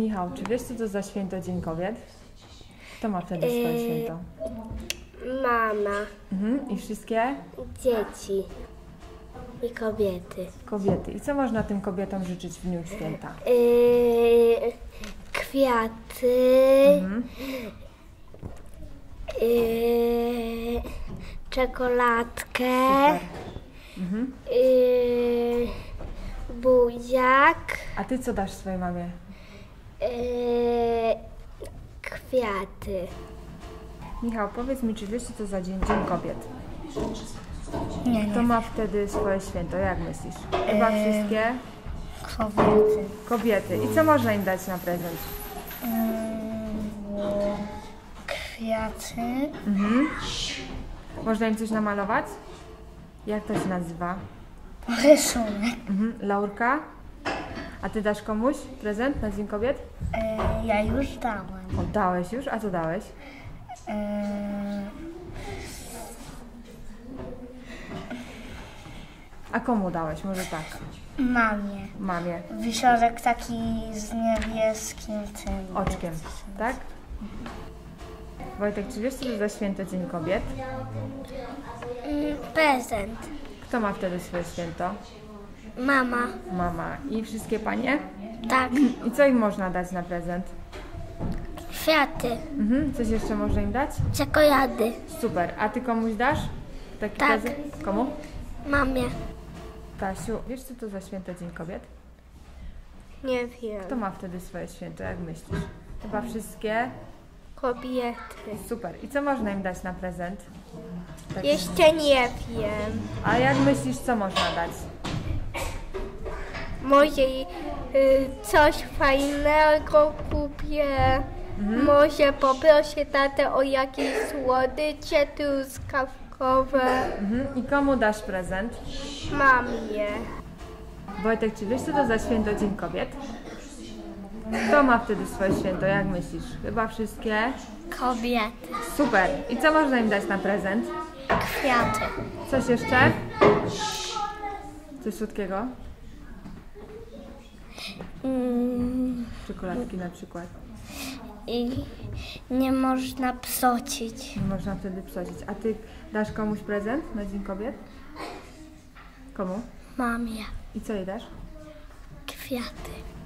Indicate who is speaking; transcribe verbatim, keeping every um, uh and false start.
Speaker 1: Michał, czy wiesz, co to za święto Dzień Kobiet? Kto ma wtedy swoje
Speaker 2: Yy,
Speaker 1: święto?
Speaker 2: Mama,
Speaker 1: Mhm. I wszystkie
Speaker 2: dzieci i kobiety.
Speaker 1: kobiety. I co można tym kobietom życzyć w dniu święta?
Speaker 2: Yy, kwiaty,
Speaker 1: Mhm.
Speaker 2: yy, czekoladkę,
Speaker 1: Super. Mhm.
Speaker 2: yy, buziak,
Speaker 1: A ty co dasz swojej mamie?
Speaker 2: yy, kwiaty.
Speaker 1: Michał, powiedz mi, czy wiesz, co to za dzień, dzień Kobiet?
Speaker 3: Nie,
Speaker 1: Kto
Speaker 3: nie.
Speaker 1: ma wtedy swoje święto? Jak myślisz? Chyba
Speaker 3: Eee.
Speaker 1: wszystkie
Speaker 3: Kobiety.
Speaker 1: kobiety. I co można im dać na prezent?
Speaker 3: Ym, kwiaty.
Speaker 1: Mhm. Można im coś namalować? Jak to się nazywa?
Speaker 3: Rysunek.
Speaker 1: Mhm. Laurka? A ty dasz komuś prezent na Dzień Kobiet?
Speaker 3: Yy, ja już dałem.
Speaker 1: Oddałeś już? A co dałeś?
Speaker 3: Yy,
Speaker 1: A komu dałeś? Może tak.
Speaker 3: mamie.
Speaker 1: Mamie.
Speaker 3: Wisiorek taki z niebieskim tym.
Speaker 1: Oczkiem. Tak? Wojtek, czy wiesz, co to za święto Dzień Kobiet?
Speaker 2: Yy, prezent.
Speaker 1: Kto ma wtedy swoje święto?
Speaker 2: Mama.
Speaker 1: Mama. I wszystkie panie?
Speaker 2: Tak.
Speaker 1: I co im można dać na prezent?
Speaker 2: Kwiaty,
Speaker 1: Mhm. Coś jeszcze można im dać?
Speaker 2: czekolady.
Speaker 1: Super. A ty komuś dasz taki
Speaker 2: Tak.
Speaker 1: prezent? Komu?
Speaker 2: Mamie.
Speaker 1: Tasiu, wiesz, co to za święto Dzień Kobiet?
Speaker 2: Nie wiem.
Speaker 1: Kto ma wtedy swoje święto, jak myślisz? Chyba wszystkie?
Speaker 2: Kobiety.
Speaker 1: Super. I co można im dać na prezent? Tak.
Speaker 2: Jeszcze nie wiem.
Speaker 1: A jak myślisz, co można dać?
Speaker 2: Może y, coś fajnego kupię. Może poproszę tatę o jakieś słodycze truskawkowe.
Speaker 1: Mhm. I komu dasz prezent?
Speaker 2: Mamie.
Speaker 1: Wojtek, czy wiesz, co to za święto Dzień Kobiet? Kto ma wtedy swoje święto, jak myślisz? Chyba wszystkie?
Speaker 2: Kobiety.
Speaker 1: Super. I co można im dać na prezent?
Speaker 2: Kwiaty.
Speaker 1: Coś jeszcze? Coś słodkiego?
Speaker 2: Mm,
Speaker 1: Czekoladki na przykład.
Speaker 2: I nie można psocić.
Speaker 1: Nie można wtedy psocić. A ty dasz komuś prezent na Dzień Kobiet? Komu?
Speaker 2: Mamie.
Speaker 1: I co jej dasz?
Speaker 2: Kwiaty.